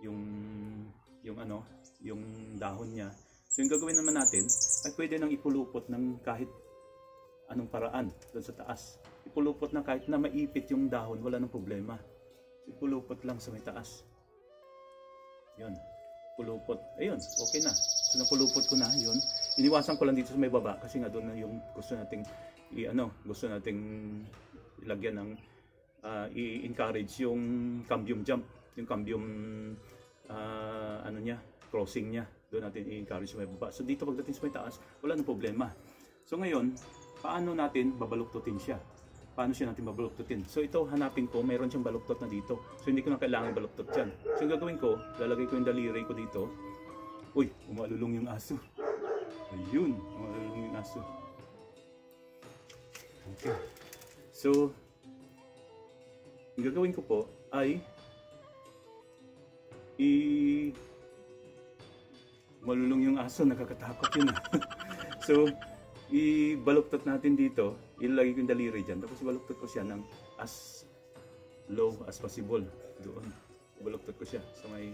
dahon niya. So yung gagawin naman natin ay pwede nang ipulupot ng kahit anong paraan doon sa taas. Ipulupot na kahit na maipit yung dahon, wala nang problema. So, ipulupot lang sa may taas. Yun. Pulupot. Ayun, okay na. So napulupot ko na, yun. Iniwasan ko lang dito sa may baba kasi nga doon na yung gusto nating ilagyan ng i-encourage yung cambium jump, yung cambium crossing niya. Doon natin i-encourage sa may baba. So dito pagdating sa may taas, wala nang problema. So ngayon, paano natin babaluktutin siya? Paano siya natin babaluktutin? So ito, hanapin ko, mayroon siyang baluktot na dito. So hindi ko na kailangan baluktot dyan. So yung gagawin ko, lalagay ko yung daliri ko dito. Uy, umalulong yung aso. Ayun, umalulong yung aso. Okay. So, yung gagawin ko po ay malulong yung aso, nakakatakot yun. So, ibaluktot natin dito, ilalagay ko yung daliri dyan, tapos ibaluktot ko siya ng as low as possible. Doon, ibaluktot ko siya sa may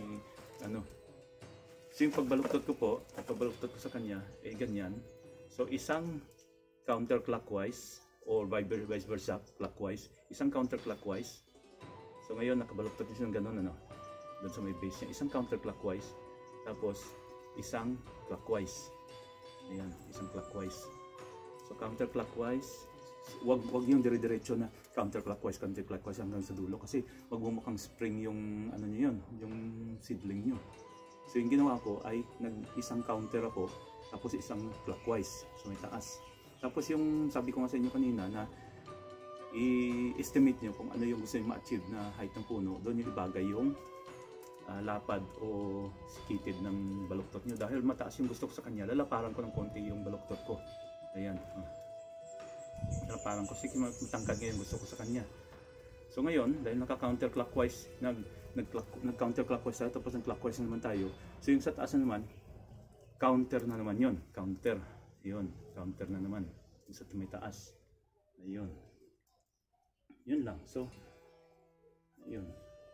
So yung pagbaluktot ko po, at pagbaluktot ko sa kanya, ganyan. So isang counterclockwise, or vice versa, clockwise, isang counterclockwise. So ngayon, nakabaluktot siya ng ganun, doon sa may base niya. Isang counterclockwise, tapos isang clockwise. Ayan, isang clockwise. So counterclockwise, wag yung dire-diretso na counterclockwise hanggang sa dulo, kasi wag mo mukhang spring yung niyo yun, yung seedling niyo. So yung ginawa ko ay isang counter ako, tapos isang clockwise sa may taas. Tapos yung sabi ko nga sa inyo kanina na i-estimate nyo kung ano yung gusto nyo ma-achieve na height ng puno, doon yung ibagay yung lapad o skitid ng baluktot nyo. Dahil mataas yung gusto ko sa kanya, lalaparan ko ng konti yung baluktot ko. Ayan. Lalaparan ko, sige matangkad ngayon gusto ko sa kanya. So ngayon, dahil naka-counterclockwise, nag-counterclockwise tayo, tapos nag-clockwise na naman tayo. So yung sa taas na naman, counter na naman yun. Counter. Yun, counter na naman. Yung sa may taas. Ayun. Yun lang. So, yun.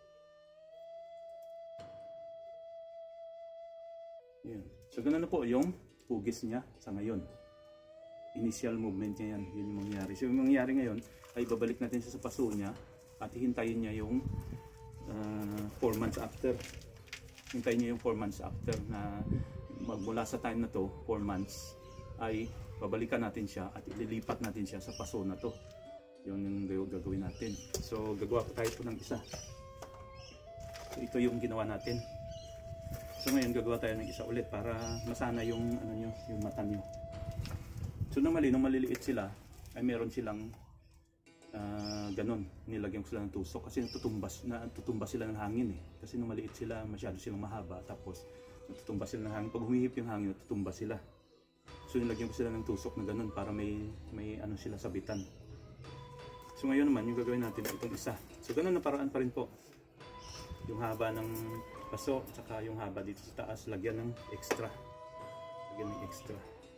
Yun. So ganun na po yung hugis niya sa ngayon. Initial movement niya yan. Yun yung mangyayari. So yung mangyayari ngayon ay babalik natin siya sa paso niya at hintayin niya yung 4 months after. Hintayin niya yung 4 months after na magmula sa time na to, 4 months, ay babalikan natin siya at ililipat natin siya sa paso na to. Yun yung gagawin natin. So gagawa po tayo po ng isa. So ito yung ginawa natin. So ngayon gagawa tayo ng isa ulit para masana yung ano nyo, yung mata nyo. So normally nung maliliit sila ay meron silang ganun, nilagyan ko sila ng tusok kasi natutumbas sila ng hangin eh. Kasi nung maliit sila masyado silang mahaba, tapos natutumbas sila ng hangin. Pag humihip yung hangin, natutumbas sila. So nilagyan ko sila ng tusok na ganun para may ano sila sabitan. So ngayon naman yung gagawin natin ay itong isa. So ganun na paraan pa rin po. Yung haba ng paso at saka yung haba dito sa taas, lagyan ng extra. Lagyan ng extra.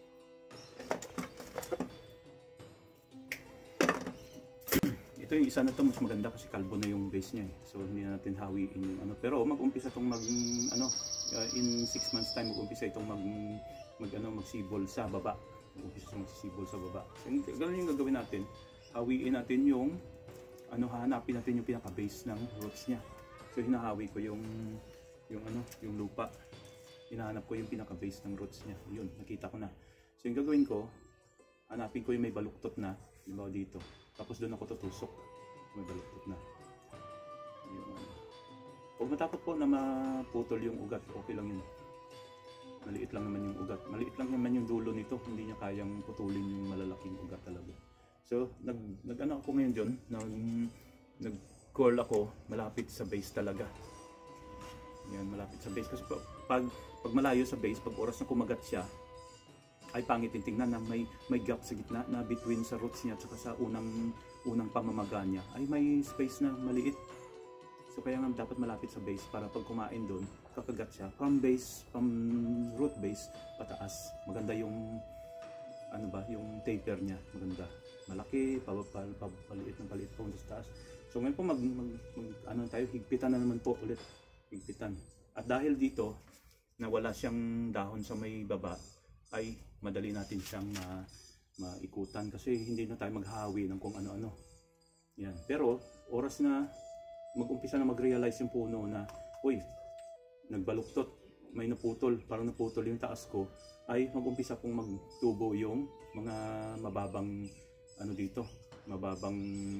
Ito yung isa na to, mas maganda kasi kalbo na yung base niya eh. So hindi na natin hawiin yung ano. Pero mag-umpisa itong in 6 months time mag-umpisa itong magsibol sa baba. Mag-umpisa itong magsibol sa baba. So ganun yung gagawin natin. Hawiin natin yung hanapin natin yung pinaka-base ng roots niya. So hinahawi ko yung lupa. Hinahanap ko yung pinaka-base ng roots niya. Yun, nakita ko na. So yung gagawin ko, hanapin ko yung may baluktot na, diba dito. Tapos doon ako tutusok. May baluktot na. Yun. Huwag matakot po na maputol yung ugat. Okay lang yun. Maliit lang naman yung ugat. Maliit lang naman yung dulo nito. Hindi niya kayang putulin yung malalaking ugat talaga. So, nag-ano ako ngayon dyan. Nag-curl ako malapit sa base talaga. Yan, malapit sa base. Kasi pag malayo sa base, pag oras na kumagat siya, ay pangit tingnan na may gap sa gitna na between sa roots niya at saka sa unang pamamaga niya ay may space na maliit. So kaya nga dapat malapit sa base para pag kumain doon, kakagat siya from root base pataas. Maganda yung yung taper niya, maganda. Malaki, paliit ng paliit po sa taas. So ngayon po tayo, higpitan na naman po ulit. Higpitan. At dahil dito na wala siyang dahon sa may baba, ay madali natin siyang maikutan kasi hindi na tayo maghawi ng kung ano-ano. Yan. Pero oras na mag-umpisa na mag-realize yung puno na, uy, nagbaluktot, may naputol, parang naputol yung taas ko, ay mag-umpisa pong magtubo yung mga mababang mababang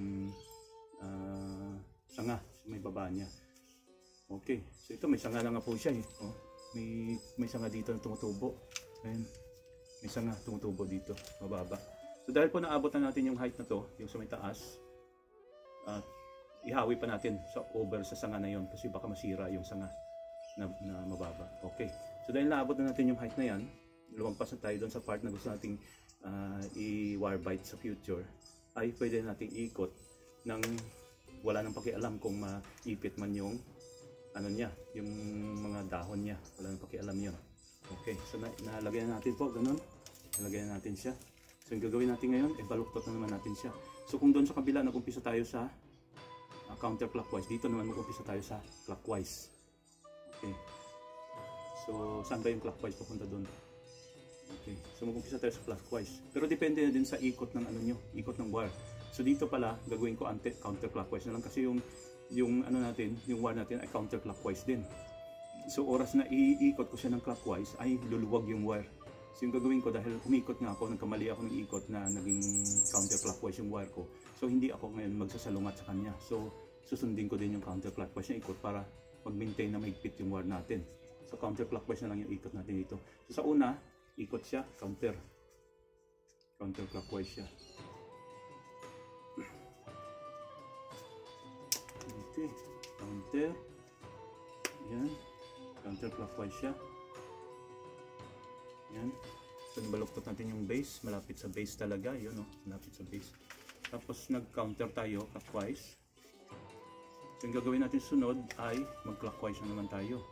sanga sa may baba niya. Okay, so ito may sanga na nga po siya eh. Oh, may sanga dito na tumutubo. Ayan. May sanga tumutubo dito, mababa. So dahil po naabot na natin yung height na to, yung sa may taas, ihawi pa natin over sa sanga na yon kasi baka masira yung sanga na mababa. Okay. So dahil naabot na natin yung height na yan, lumagpas na tayo doon sa part na gusto nating i-wire bite sa future, ay pwede nating ikot ng wala nang pakialam kung maipit man yung yung mga dahon niya. Wala nang pakialam yun. Okay, so nalagyan natin po, ganun. Nalagyan natin siya. So yung gagawin natin ngayon, baluktot na naman natin siya. So kung doon sa kabila, nag-umpisa tayo sa counterclockwise. Dito naman mag-umpisa tayo sa clockwise. Okay. So saan ba yung clockwise? Pupunta doon. Okay, so mag-umpisa tayo sa clockwise. Pero depende na din sa ikot ng ikot ng wire. So dito pala, gagawin ko counterclockwise na lang kasi yung wire natin ay counterclockwise din. So oras na iikot ko siya ng clockwise ay luluwag yung wire. So yung gagawin ko, dahil umikot nga ako, nagkamali ako ng ikot na naging counterclockwise yung wire ko. So hindi ako ngayon magsasalungat sa kanya. So susundin ko din yung counterclockwise na ikot para mag-maintain na maigpit yung wire natin. So counterclockwise na lang yung ikot natin dito. So sa una, ikot siya, counterclockwise siya. Okay, counter. Yan. Counterclockwise siya. Yan. So baluktot natin yung base, malapit sa base talaga, yun malapit sa base. Tapos nag-counter tayo clockwise. So yung gagawin natin sunod ay mag-clockwise na naman tayo.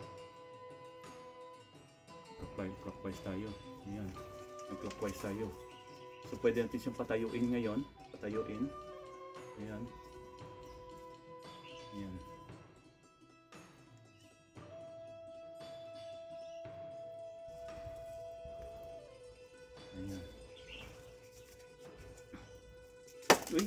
Clockwise tayo. Yan. Mag-clockwise tayo. So pwede natin siyang patayuin ngayon, patayuin. Ayan. Ayan. Ayan. Uy.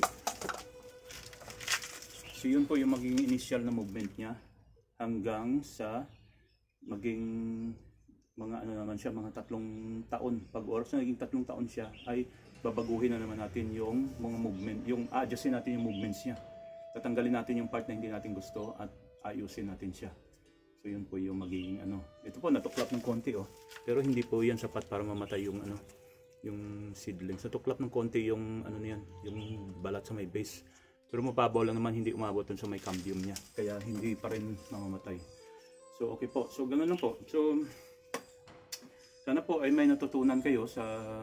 So yun po yung maging initial na movement niya hanggang sa maging mga naman siya, mga 3 taon. Pag oras na naging 3 taon siya, ay babaguhin na naman natin yung mga movement, adjustin natin yung movements niya. Tatanggalin natin yung part na hindi natin gusto at ayusin natin siya. So yun po yung magiging ano. Ito po natuklap ng konti oh. Pero hindi po yan sapat para mamatay yung ano, yung seedlings. Natuklap ng konti yung ano niyan, yung balat sa may base. Pero mababaw lang naman, hindi umabot dun sa may cambium niya. Kaya hindi pa rin mamamatay. So okay po. So ganoon lang po. So sana po ay may natutunan kayo sa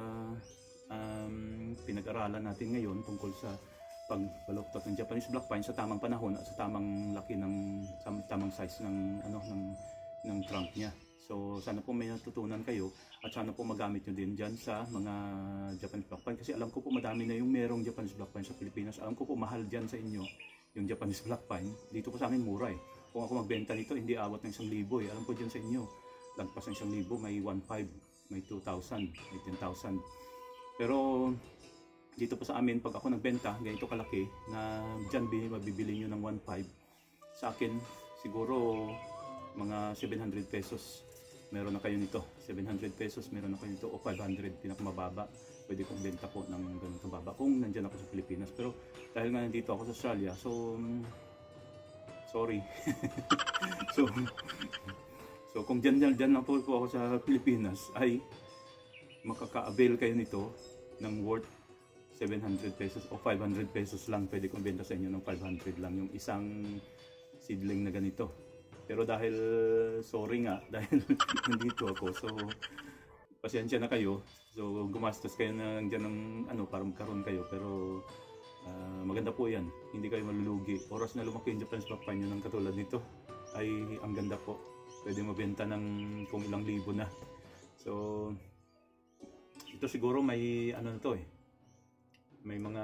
pinag-aralan natin ngayon tungkol sa pagbaluktot ng Japanese black pine sa tamang panahon at sa tamang laki ng tamang size ng ano ng trunk niya. So sana po may natutunan kayo at sana po magamit nyo din dyan sa mga Japanese black pine kasi alam ko po madami na yung merong Japanese black pine sa Pilipinas. Alam ko po mahal dyan sa inyo yung Japanese black pine. Dito po sa amin mura eh. Kung ako magbenta nito hindi abot ng 1,000 eh. Alam ko dyan sa inyo lagpas ng 1,000, may 1,500, may 2,000, may 10,000. Pero dito pa sa amin, pag ako nagbenta, ganito kalaki, na dyan mabibili nyo ng 1.5. Sa akin, siguro mga 700 pesos. Meron na kayo nito. 700 pesos, meron na kayo nito. O 500, pinakamababa. Pwede kong benta po ng ganun kababa kung nandyan ako sa Pilipinas. Pero dahil nga nandito ako sa Australia, so sorry. so kung dyan lang po ako sa Pilipinas, ay makaka-avail kayo nito ng worth 700 pesos o 500 pesos lang. Pwede kong benta sa inyo ng 500 lang yung isang seedling na ganito. Pero dahil sorry nga, dahil nandito ako, so pasensya na kayo. So gumastos kayo na dyan ng ano para magkaroon kayo. Pero maganda po yan, hindi kayo malulugi. Oras na lumaki yung Japanese black pine ng katulad nito ay ang ganda po. Pwede mabenta ng kung ilang libo na. So ito siguro may ano na to eh, may mga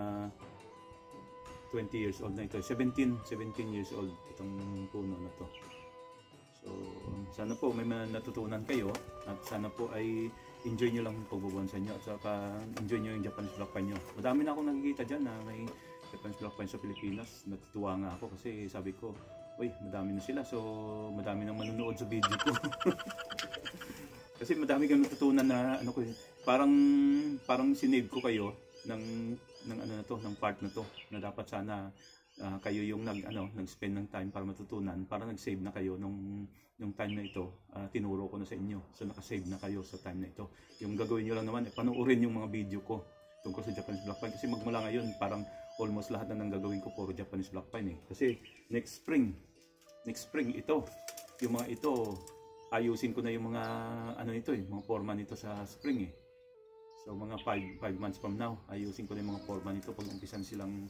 20 years old na ito. 17 years old itong puno na to. So sana po may natutunan kayo at sana po ay enjoy nyo lang yung pagbubonsai nyo at saka enjoy nyo yung Japanese black pine nyo. Madami na akong nakikita dyan na may Japanese black pine sa Pilipinas. Natutuwa nga ako kasi sabi ko, uy, madami na sila. So madami nang manunood sa video ko. Kasi madami kang natutunan na ano ko, parang sinave ko kayo ng ano na to, ng part na to na dapat sana kayo yung nag-spend ng time para matutunan, para nag-save na kayo nung time na ito. Tinuro ko na sa inyo, so naka-save na kayo sa time na ito. Yung gagawin nyo lang naman panoorin yung mga video ko tungkol sa Japanese black pine kasi magmula ngayon parang almost lahat na ng gagawin ko puro Japanese black pine eh. Kasi next spring ito, yung mga ito ayusin ko na yung mga ano nito eh, mga forma nito sa spring eh. So mga 5 months from now, ayusin ko na yung mga forma nito pag umpisan silang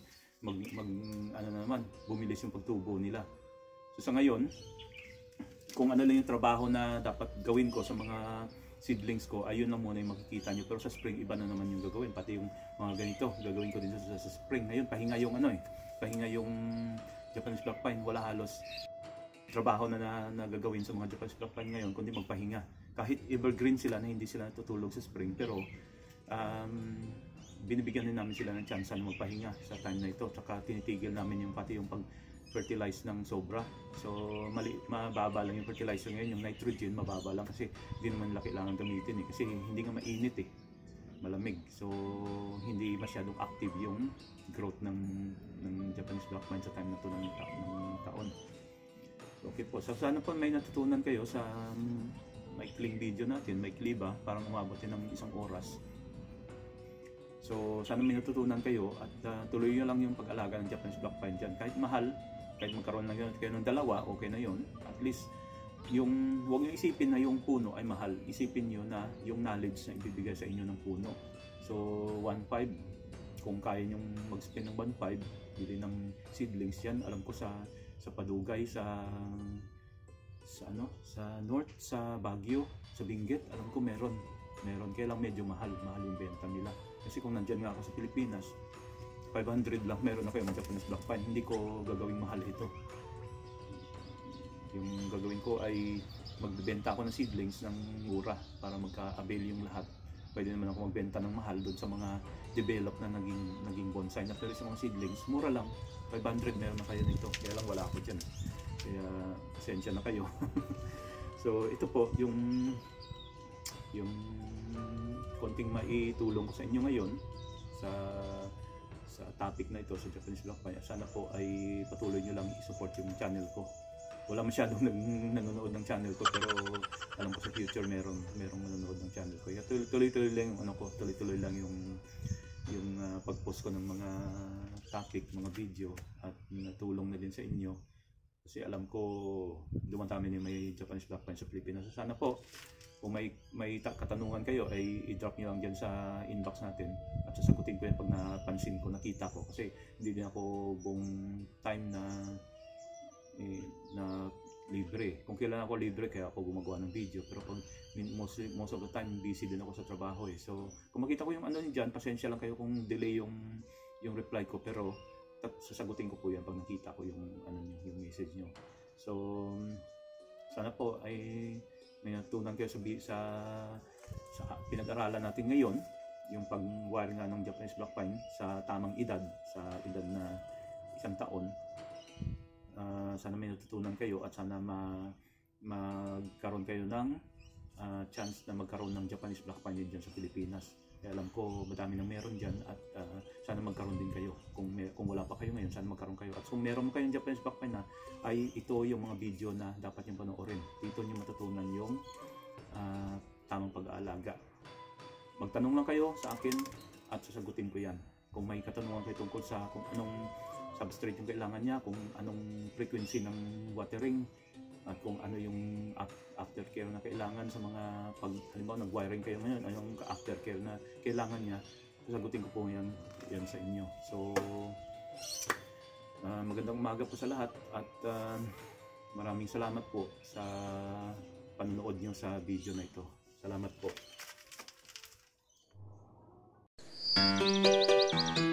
bumilis yung pagtubo nila. So sa ngayon, kung ano lang yung trabaho na dapat gawin ko sa mga seedlings ko, ayun lang muna yung makikita nyo. Pero sa spring, iba na naman yung gagawin. Pati yung mga ganito, gagawin ko din sa spring. Ngayon, pahinga yung pahinga yung Japanese black pine. Wala halos trabaho na gagawin sa mga Japanese black pine ngayon, kundi magpahinga. Kahit evergreen sila na hindi sila natutulog sa spring, pero binibigyan din namin sila ng chance na magpahinga sa time na ito. Tsaka tinitigil namin yung pati yung pag-fertilize ng sobra. So mababa lang yung fertilizer ngayon, yung nitrogen mababa lang kasi hindi naman kailangan gamitin eh. Kasi hindi nga mainit eh, malamig. So hindi masyadong active yung growth ng Japanese black pine sa time na ito ng taon. Okay po, so sana po may natutunan kayo sa maikling video natin, maikli ba, parang umabot din ng 1 oras. So sana may natutunan kayo at tuloy nyo lang yung pag-alaga ng Japanese black pine dyan. Kahit mahal, kahit magkaroon lang kayo ng dalawa, okay na yon. At least, huwag nyo isipin na yung puno ay mahal. Isipin nyo na yung knowledge na ibibigay sa inyo ng puno. So 1.5, kung kaya nyo mag-spend ng 1.5, bili ng seedlings yan. Alam ko sa Padugay, sa North, sa Baguio, sa Benguet, alam ko meron. Kaya lang medyo mahal yung benta nila. Kasi kung nandyan nga ako sa Pilipinas, 500 lang meron na kayo ng Japanese black pine. Hindi ko gagawing mahal ito. Yung gagawin ko ay magbebenta ako ng seedlings ng mura para magka-avail yung lahat. Pwede naman ako magbenta ng mahal doon sa mga develop na naging bonsai na. Pero sa mga seedlings, mura lang. 500 meron na kayo nito. Kaya lang wala ako dyan. Kaya pasensya na kayo. So ito po yung konting maitulong ko sa inyo ngayon sa topic na ito sa Japanese black pine. Sana po ay patuloy nyo lang i-support yung channel ko wala masyadong nanonood ng channel ko, pero alam ko sa future merong manonood ng channel ko. Kaya tuloy-tuloy lang yung ano ko, tuloy-tuloy lang yung pag-post ko ng mga topic, mga video, at natulong na din sa inyo. Kasi alam ko dumadami din may Japanese Black Pine sa Pilipinas. So sana po kung may katanungan kayo ay i-drop niyo lang diyan sa inbox natin at sasagutin ko yan pag napansin ko, nakita ko. Kasi hindi din ako buong time na libre. Kung kailan ako libre kaya ako gumagawa ng video, pero pag most of the time busy din ako sa trabaho eh. So kung makita ko yung ano diyan, pasensya lang kayo kung delay yung reply ko, pero sasagutin ko po yan pag nakita ko yung ano niyo, yung message niyo. So sana po ay may natutunan kayo sa pinag-aralan natin ngayon, yung pag-wire nga ng Japanese Black Pine sa tamang edad, sa edad na 1 taon. Sana may natutunan kayo at sana magkaroon kayo ng chance na magkaroon ng Japanese Black Pine dyan sa Pilipinas. Kaya alam ko madami nang meron dyan, at sana magkaroon din kayo. Kung wala pa kayo ngayon, sana magkaroon kayo. At kung meron kayong Japanese Black Pine na, ay ito yung mga video na dapat yung panoorin. Dito nyo matutunan yung tamang pag-aalaga. Magtanong lang kayo sa akin at sasagutin ko yan. Kung may katanungan kayo tungkol sa kung anong substrate yung kailangan niya, kung anong frequency ng watering, at kung ano yung aftercare na kailangan sa mga halimbawa nag-wiring kayo ngayon, anong aftercare na kailangan niya, sasagutin ko po yan sa inyo. So magandang umaga po sa lahat, at maraming salamat po sa panonood niyo sa video na ito. Salamat po.